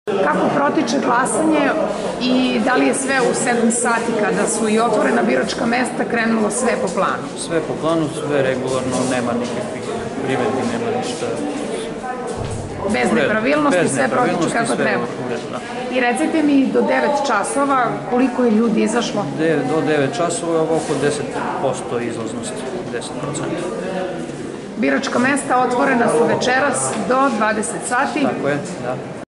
Kako protiče glasanje i da li je sve u 7 sati kada su i otvorena biračka mesta krenulo sve po planu? Sve po planu, sve regularno, nema nikakvih primedbi, nema ništa. Bez nepravilnosti, sve protiče kako treba. I recite mi do 9 časova koliko je ljudi izašlo? Do 9 časova oko 10% izlaznosti, 10%. Biračka mesta otvorena su večeras do 20 sati. Tako je, da.